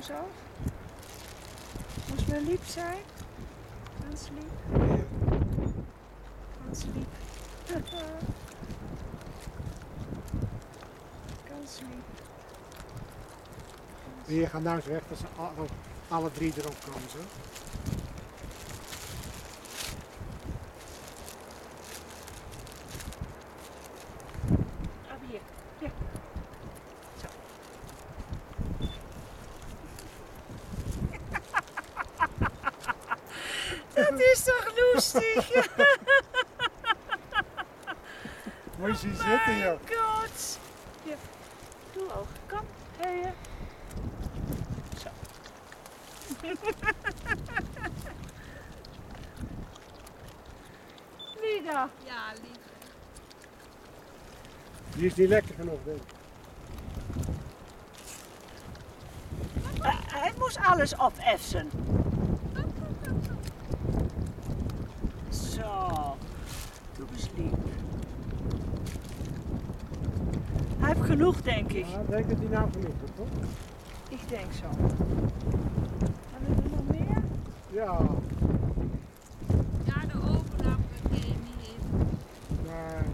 zo. Moest wel lief zijn. Ganz lief. Ganz lief. Ganz lief. Je gaat nou eens weg dat ze alle drie erop komen. Zo. Oh, hier. Ja. Zo. Dat is toch lustig? Moet je zien zitten, joh. God. Ja. Doe oog. Kom. Hé. Zo. Lida. Ja, lief. Die is niet lekker genoeg, denk ik. Hij moest alles opeffen. Zo. Doe eens lief. Hij heeft genoeg, denk ik. Ja, ik denk dat hij nou genoeg heeft, toch? Ik denk zo. Hebben we er nog meer? Ja. Ja, de overlap ken je niet even. Maar